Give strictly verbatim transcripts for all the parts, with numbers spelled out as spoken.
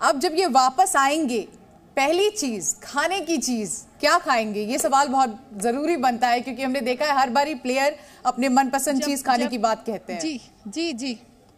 अब जब ये वापस आएंगे, पहली चीज, खाने की चीज क्या खाएंगे? ये सवाल बहुत जरूरी बनता है क्योंकि हमने देखा है हर बार ही प्लेयर अपने मनपसंद चीज खाने की बात कहते हैं। जी जी जी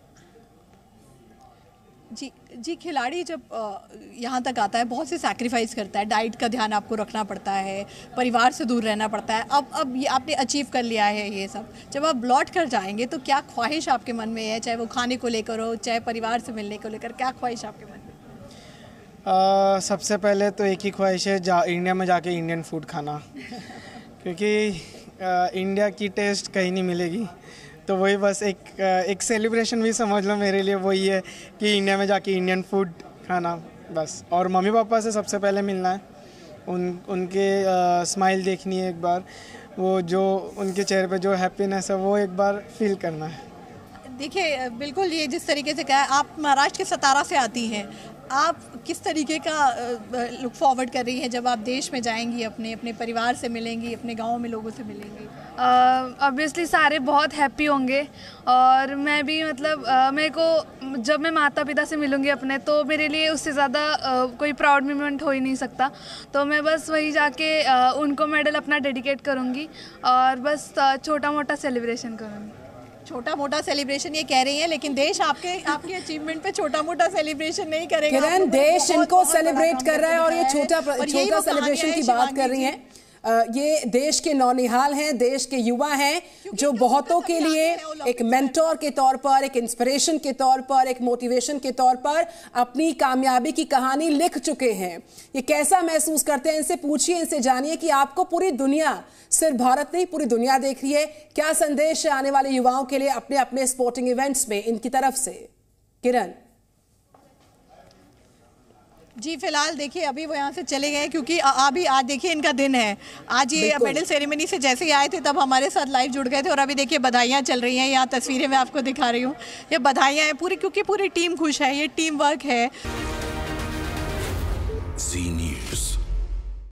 जी जी खिलाड़ी जब यहाँ तक आता है बहुत से सैक्रिफाइस करता है, डाइट का ध्यान आपको रखना पड़ता है, परिवार से दूर रहना पड़ता है। अब अब ये आपने अचीव कर लिया है ये सब, जब आप लौट कर जाएंगे तो क्या ख्वाहिश आपके मन में है, चाहे वो खाने को लेकर हो, चाहे परिवार से मिलने को लेकर, क्या ख्वाहिश आपके मन में? आ, सबसे पहले तो एक ही ख्वाहिश है, जा इंडिया में जाके इंडियन फूड खाना क्योंकि आ, इंडिया की टेस्ट कहीं नहीं मिलेगी। तो वही बस एक एक सेलिब्रेशन भी समझ लो मेरे लिए वही है कि इंडिया में जाके इंडियन फूड खाना बस। और मम्मी पापा से सबसे पहले मिलना है, उन उनके स्माइल देखनी है एक बार, वो जो उनके चेहरे पे जो हैप्पीनेस है वो एक बार फील करना है। देखिए बिल्कुल, ये जिस तरीके से कहा, आप महाराष्ट्र के सतारा से आती हैं, आप किस तरीके का लुक फॉरवर्ड कर रही हैं जब आप देश में जाएंगी, अपने अपने परिवार से मिलेंगी, अपने गांव में लोगों से मिलेंगी? ऑब्वियसली uh, सारे बहुत हैप्पी होंगे और मैं भी मतलब uh, मेरे को जब मैं माता पिता से मिलूँगी अपने, तो मेरे लिए उससे ज़्यादा uh, कोई प्राउड मोमेंट हो ही नहीं सकता। तो मैं बस वही जाके uh, उनको मेडल अपना डेडिकेट करूँगी और बस uh, छोटा मोटा सेलिब्रेशन करूँगी। छोटा मोटा सेलिब्रेशन ये कह रही हैं, लेकिन देश आपके आपके अचीवमेंट पे छोटा मोटा सेलिब्रेशन नहीं करेगा। किरण, देश इनको सेलिब्रेट कर रहा है और ये छोटा छोटा सेलिब्रेशन की बात कर रही हैं। ये देश के नौनिहाल हैं, देश के युवा हैं जो बहुतों के लिए एक मेंटोर के तौर पर, एक इंस्पिरेशन के तौर पर, एक मोटिवेशन के तौर पर अपनी कामयाबी की कहानी लिख चुके हैं। ये कैसा महसूस करते हैं, इनसे पूछिए, इनसे जानिए कि आपको पूरी दुनिया, सिर्फ भारत नहीं पूरी दुनिया देख रही है। क्या संदेश है आने वाले युवाओं के लिए अपने अपने स्पोर्टिंग इवेंट्स में इनकी तरफ से? किरण जी, फिलहाल देखिए अभी वो यहाँ से चले गए क्योंकि अभी आज देखिए इनका दिन है। आज ये मेडल सेरेमनी से जैसे ही आए थे तब हमारे साथ लाइव जुड़ गए थे और अभी देखिए बधाइयाँ चल रही हैं। यहाँ तस्वीरें मैं आपको दिखा रही हूँ, ये बधाइयाँ हैं पूरी, क्योंकि पूरी टीम खुश है, ये टीम वर्क है।